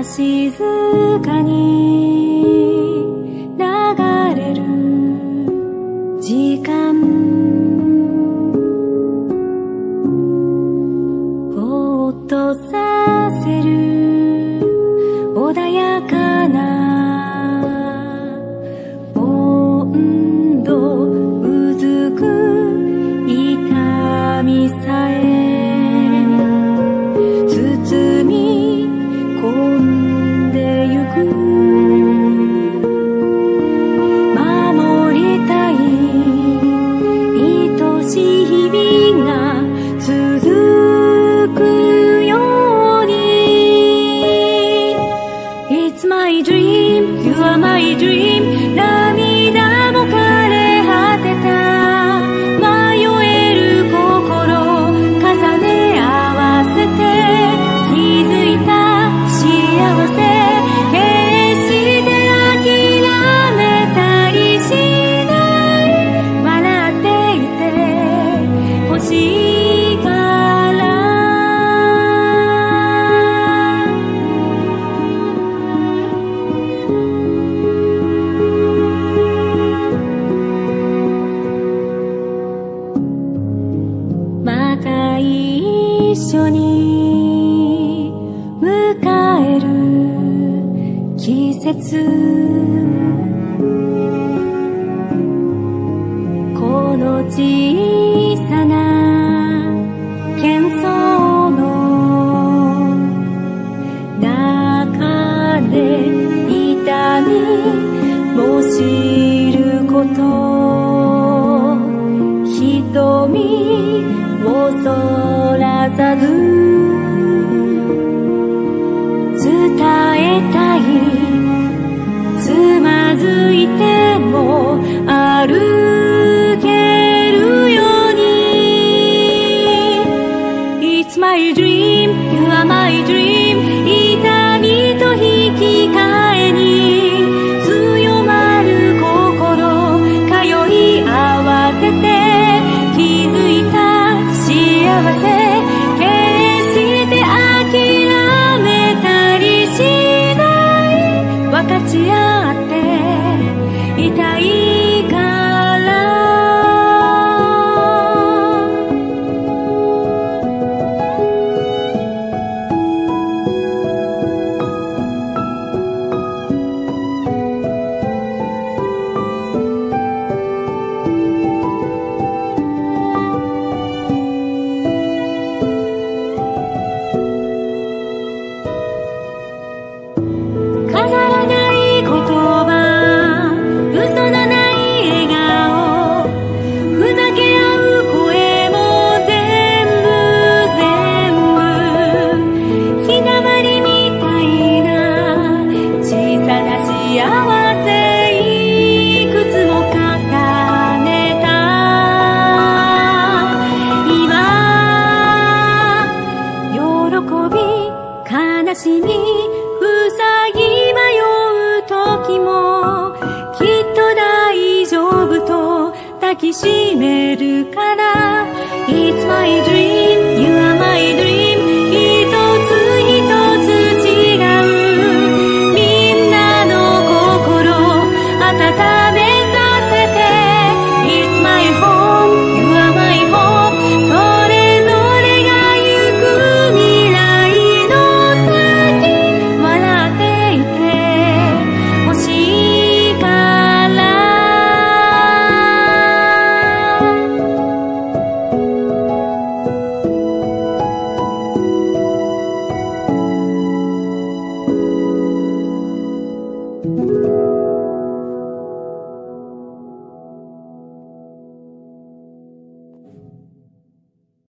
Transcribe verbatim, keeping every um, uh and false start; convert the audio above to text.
静かに流れる時間、ほっとさせる穏やかな温度、うずく痛みさえ包み込んでゆく、守りたい愛しい日々が続くように。 It's my dream, you are my dream。 涙も枯れ果てた迷える心重ね合わせて気づいた幸せ、決して諦めたりしない、笑っていてほしいから。また一緒に迎える季節、この小さな喧騒の中で痛みも知ること、瞳をそらさず伝えたい、つまずいても歩けるように。 It's my dream, you are my dream。 痛みと引き換えに強まる心通い合わせて気づいた幸せ、決して諦めたりしない、分かち合っていたいから。飾らない言葉、嘘のない笑顔、ふざけ合う声も全部全部日だまりみたいな小さな幸せいくつも重ねた今、喜び悲しみ塞ぎ迷う時もきっと大丈夫と抱きしめるから。 It's my dream, you are my dream。